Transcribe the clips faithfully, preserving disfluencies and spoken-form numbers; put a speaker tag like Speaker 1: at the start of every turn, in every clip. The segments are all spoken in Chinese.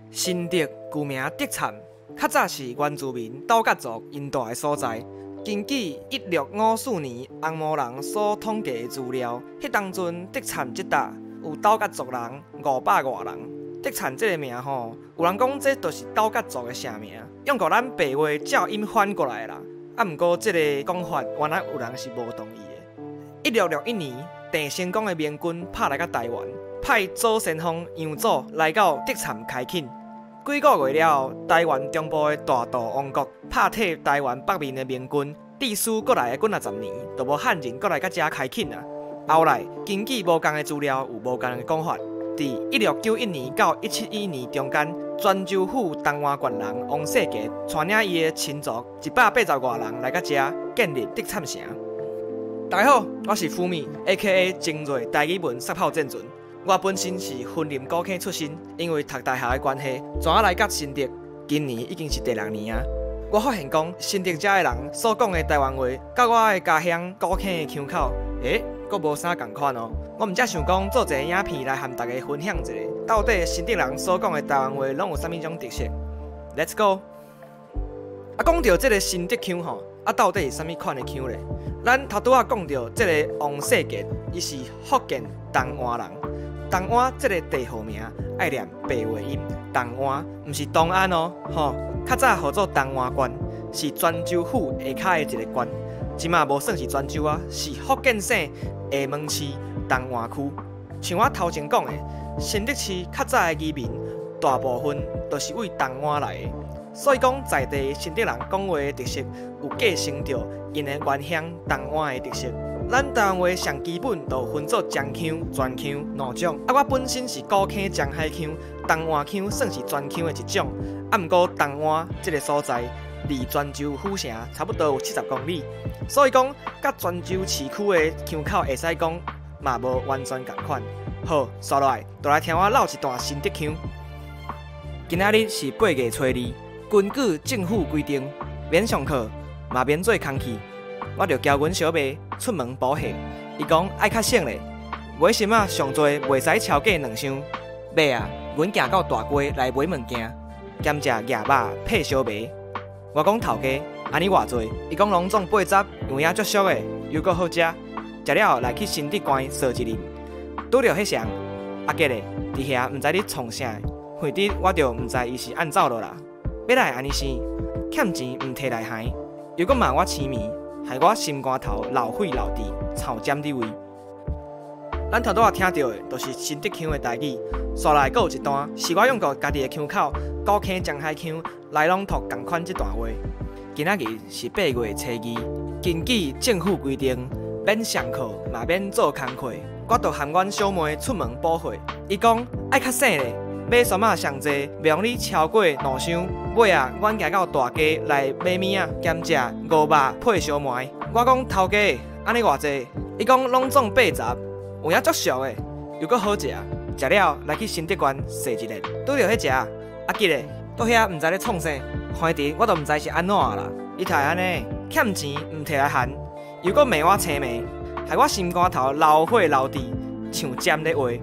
Speaker 1: 新竹旧名竹田，较早是原住民岛甲族因住的所在。根据一六五四年红毛人所统计的资料，迄当阵竹田这搭有岛甲族人五百外人。竹田这个名吼，有人讲这就是岛甲族的城名，用互咱白话照音翻过来啦。啊，毋过这个讲法原来有人是无同意的。一六六一年，郑成功的明军拍来到台湾，派左先锋杨祖来到竹田开垦。几个月了后，台湾中部的大渡王国拍退台湾北面的明军，历史过来的几啊十年，都无汉人过来到遮开垦啊。后来根据无共的资料，有无共的讲法。在一六九一年到一七一年中间，泉州府东华县人王世杰带领伊的亲族一百八十外人来到遮建立竹田城。大家好，我是富米 ，A K A 精锐台语文杀炮战船。我本身是云林高科出身，因为读大学的关系，转啊来到新竹。今年已经是第六年啊。我发现讲新竹遮的人所讲的台湾话，甲我的家乡高科的腔口，诶，阁无啥共款哦。我毋则想讲做一个影片来和大家分享一下，到底新竹人所讲的台湾话，拢有啥物种特色 ？Let's go！ 啊，讲到这个新竹腔吼，啊，到底是啥物款的腔咧？咱头拄仔讲到这个王世杰，伊是福建东安人。东安这个地号名爱念白话音，东安毋是东安哦，吼，较早号做东安县，是泉州府下骹的一个县，即马无算是泉州啊，是福建省厦门市东安区。像我头前讲的，新竹市较早的移民大部分都是为东安来的，所以讲在地新竹人讲话的特色有继承着因的原乡东安的特色。咱台湾话上基本就分做漳腔、泉腔两种。啊，我本身是高坑漳海腔，东安腔算是泉腔的一种。啊，毋过东安这个所在离泉州府城差不多有七十公里，所以讲甲泉州市区的腔口会使讲嘛无完全同款。好，刷落来，就来听我唠一段新竹腔。今仔日是八月初二，根据政府规定，免上课，嘛免做空气。我就交阮小妹出门补货，伊讲爱较省咧，买什么上多袂使超过两箱。尾啊，阮行到大街来买物件，兼食鸭肉配小麦。我讲头家，安尼偌济？伊讲拢总八十，有影足俗的，又阁好食。食了后来去新竹关烧一啉，拄着迄双阿杰咧，伫遐毋知咧创啥，反正我就毋知伊是按走落啦。要来安尼生，欠钱毋摕来还，又阁骂我痴迷。害我心肝头老血老地，草尖伫位。咱头拄仔听到的，就是新竹腔的台语。刷来阁有一段，是我用过家己的腔口，高坑漳海腔来朗读同款这段话。今仔日是八月初二，根据政府规定，免上课嘛免做工课，我就含阮小妹出门补货。伊讲爱较省咧，买什么上济，袂用你超过两箱。尾啊，阮行到大街来买物啊，兼食五肉配小糜。我讲头家，安尼偌济？伊讲拢总八十，有影足俗的，又阁好食。食了来去新竹关踅一日，拄着迄只阿吉咧，倒遐毋知咧创啥，看伊我都毋知是安怎啦。伊太安尼，欠钱毋摕来还，又阁骂我青眉，害我心肝头老火老地，像尖咧话。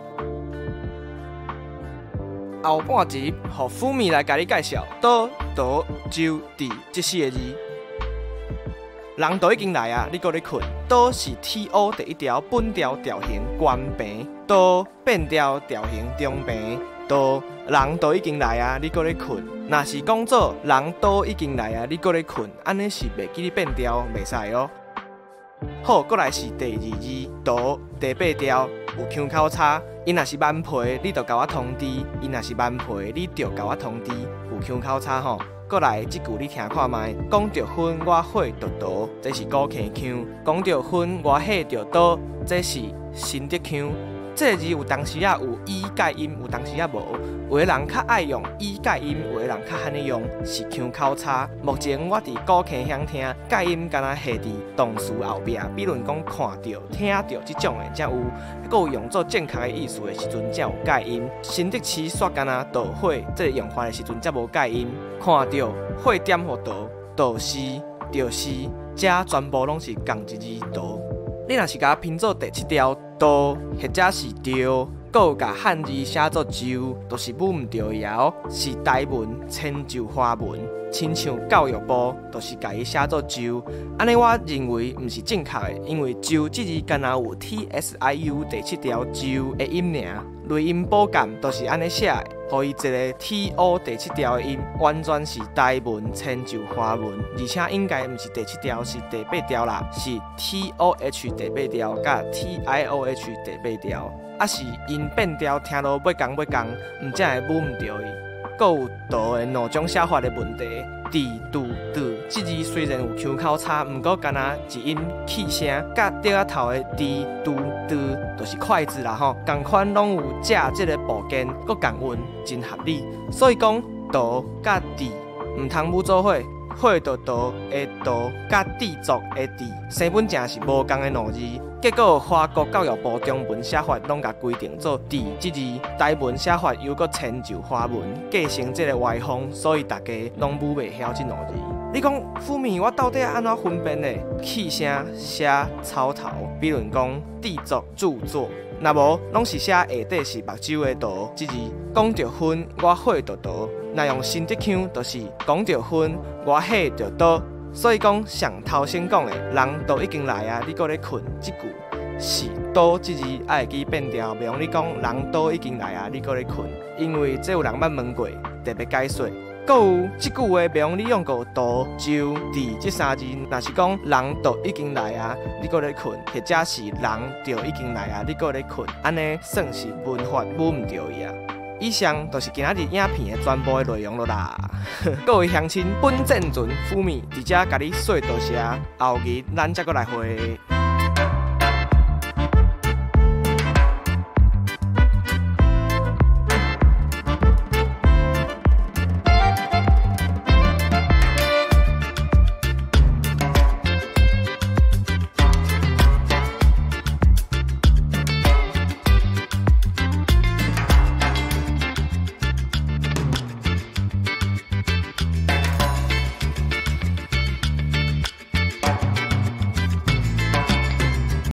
Speaker 1: 后半集，互富米来甲你介绍岛、岛、州、地这四个字。人都已经来啊，你搁咧困？岛是 T O 第一条本调调型关平，岛变调调型中平，岛人都已经来啊，你搁咧困？若是讲做人都已经来啊，你搁咧困？安尼是袂记你变调，袂使哦。好，搁来是第二字岛第八调有腔口差。伊若是慢皮，你就甲我通知；伊若是慢皮，你就甲我通知。有腔口差吼。过来，即句你听看卖。讲着分我火着刀，这是高坑腔；讲着分我火着刀，这是新竹腔。这个字有当时啊有以介音，有当时啊无。有的人较爱用以介音，有的人较罕尼用，是腔口差。目前我伫高坑乡听介音，敢若下伫动词后壁，比如讲看到、听到即种的才有。还有用作正确的意思的时阵才有介音。新竹市煞敢若导火这个用法的时阵才无介音。看到火点互导，导是、就是，这全部拢是共一字导。你若是甲拼做第七条刀，或者是钓， 搁有甲汉字写作就，都是母毋对伊哦，是台文迁就华文。亲像教育部，就是甲伊写作就，安尼我认为毋是正确的，因为就即字敢若有 T S I U 第七条就的音尔，类音补减都是安尼写的，互伊一个 T O 第七条的音，完全是台文迁就华文，而且应该毋是第七条，是第八条啦，是 T O H 第八条甲 T I O H 第八条，啊是音变调听落要共要共，毋才会母毋对伊。搁有读的两种写法的问题，滴、嘟、嘟，即字虽然有腔口差，毋过干若一音气声，甲缀仔头的滴、嘟、嘟，就是筷子啦吼，共款拢有借即个部件，搁共韵，真合理。所以讲，读甲滴毋通母做伙。会读读的读甲地作的地，生本正是无共的两字，结果华国教育部中文写法拢甲规定做地即字，台文写法又搁迁就华文，继承即个歪风，所以大家拢母袂晓即两字。你讲富米，我到底安怎分辨呢？气声写草头，比如讲地作著作。若无，拢是写下底是目睭的图，即字讲着分，我会着图。若用新竹腔，就是讲着分，我火着倒。所以讲上头先讲的，人都已经来啊，你搁咧困，即句是倒即字爱会记变调，袂用你讲人都已经来啊，你搁咧困，因为这有人捌问过，特别解说。搁有即句话，袂用你用过倒、就、伫这三字，若是讲人都已经来啊，你搁咧困，或者是人就已经来啊，你搁咧困，安尼算是文法母毋对伊啊。以上就是今仔日影片的全部的内容了啦。各位乡亲，本正存富米，伫遮甲你说多谢，后日咱再搁来会。